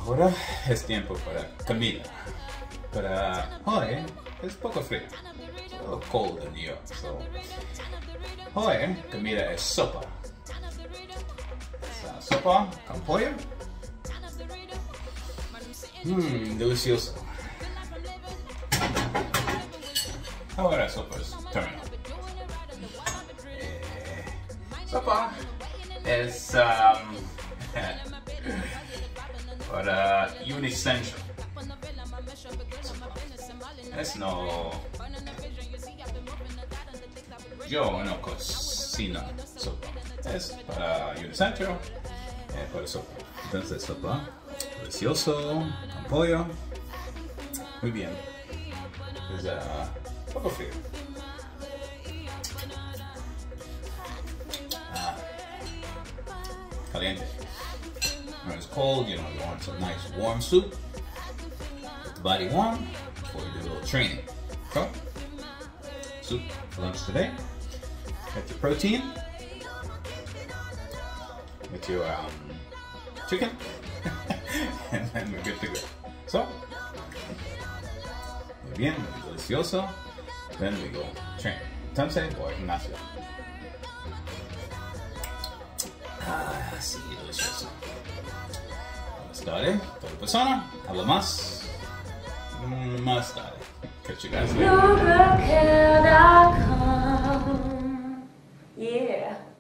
Ahora es tiempo para comida. Para hoy es poco frío. It's a little cold in New York, so hoy comida es sopa. Sopa con pollo. Delicioso. Ahora sopa es terminal. Sopa es para un essential. Es no. Yo no cocino sopa. Es para un essential. Para sopa. Entonces sopa. Delicioso. Con pollo. Muy bien. Es poco frío. Caliente. When it's cold, you want some nice warm soup. Get the body warm before you do a little training. So, soup for lunch today. Get your protein. Get your chicken. And then we're good to go. So, muy bien, muy delicioso. Then we go train. Entonces, voy al gimnasio. Sí, delicioso. Started. Otra persona. Habla más. Más tarde. Catch you guys later. Lubricare.com. Yeah.